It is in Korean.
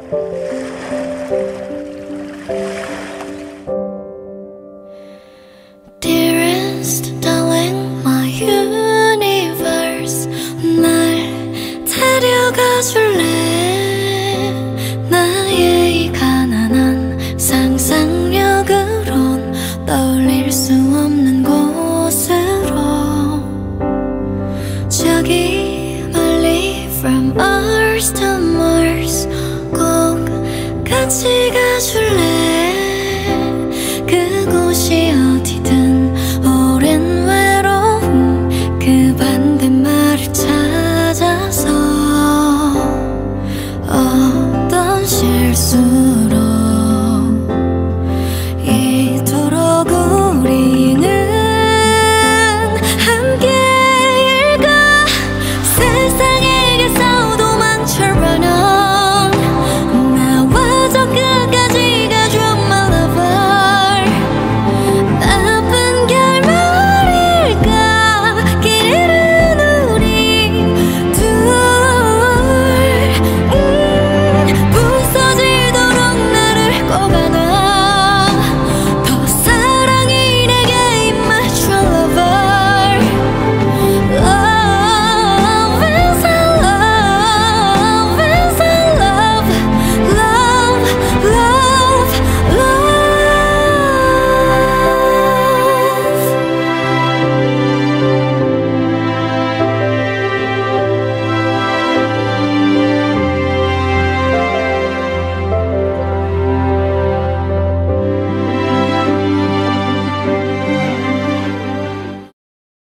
Dearest darling, my universe, 날 데려가 줄래? 나의 이 가난한 상상력으론 떠올릴 수 없는 곳으로, 저기 멀리 from Earth to Mars 꼭 같이 가줄래? 그곳이 어디든 오랜 외로움 그 반대말을 찾아서 어떤 실수로